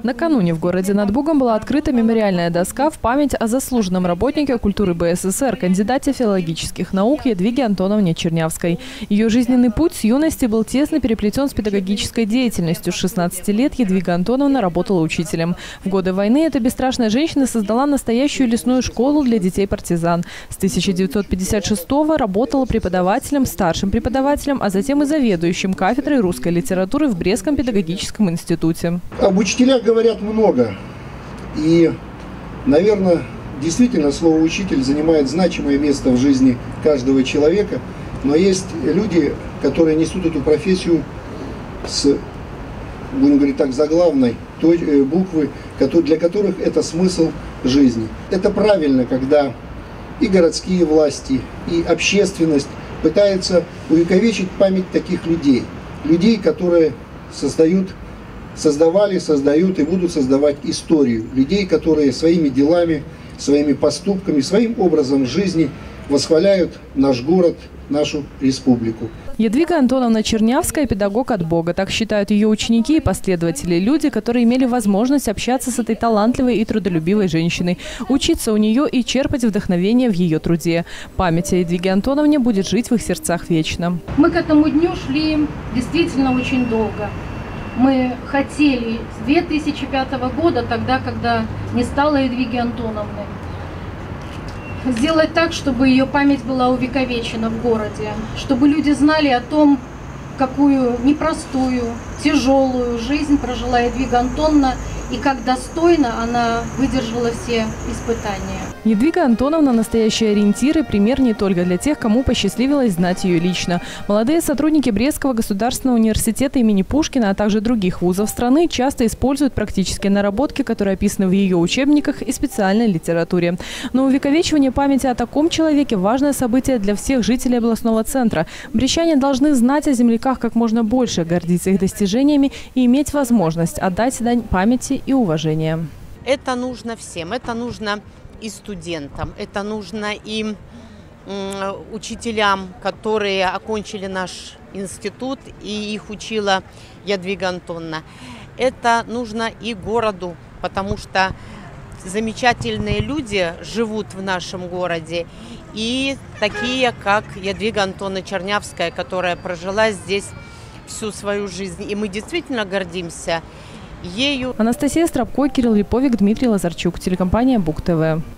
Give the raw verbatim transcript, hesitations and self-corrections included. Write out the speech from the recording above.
Накануне в городе над Бугом была открыта мемориальная доска в память о заслуженном работнике культуры БССР, кандидате филологических наук Ядвиге Антоновне Чернявской. Ее жизненный путь с юности был тесно переплетен с педагогической деятельностью. С шестнадцати лет Ядвига Антоновна работала учителем. В годы войны эта бесстрашная женщина создала настоящую лесную школу для детей-партизан. С тысяча девятьсот пятьдесят шестого работала преподавателем, старшим преподавателем, а затем и заведующим кафедрой русской литературы в Брестском педагогическом институте. Об учителях говорят много. И, наверное, действительно слово «учитель» занимает значимое место в жизни каждого человека. Но есть люди, которые несут эту профессию с, будем говорить так, заглавной буквы, для которых это смысл жизни. Это правильно, когда и городские власти, и общественность пытаются увековечить память таких людей. Людей, которые создают, создавали, создают и будут создавать историю. Людей, которые своими делами, своими поступками, своим образом жизни восхваляют наш город, нашу республику. Ядвига Антоновна Чернявская – педагог от Бога. Так считают ее ученики и последователи, люди, которые имели возможность общаться с этой талантливой и трудолюбивой женщиной, учиться у нее и черпать вдохновение в ее труде. Память о Ядвиге Антоновне будет жить в их сердцах вечно. Мы к этому дню шли действительно очень долго. Мы хотели с две тысячи пятого года, тогда, когда не стало Ядвиги Антоновны, сделать так, чтобы ее память была увековечена в городе, чтобы люди знали о том, какую непростую, тяжелую жизнь прожила Ядвига Антоновна и как достойно она выдержала все испытания. Ядвига Антоновна – настоящий ориентир и пример не только для тех, кому посчастливилось знать ее лично. Молодые сотрудники Брестского государственного университета имени Пушкина, а также других вузов страны часто используют практические наработки, которые описаны в ее учебниках и специальной литературе. Но увековечивание памяти о таком человеке – важное событие для всех жителей областного центра. Брестчане должны знать о земляках как можно больше, гордиться их достижениями и иметь возможность отдать дань памяти и уважения. Это нужно всем, это нужно и студентам, это нужно и э, учителям, которые окончили наш институт, и их учила Ядвига Антоновна. Это нужно и городу, потому что замечательные люди живут в нашем городе, и такие, как Ядвига Антоновна Чернявская, которая прожила здесь всю свою жизнь. И мы действительно гордимся ею. Анастасия Страбко, Кирилл Липовик, Дмитрий Лазарчук. Телекомпания Буг ТВ.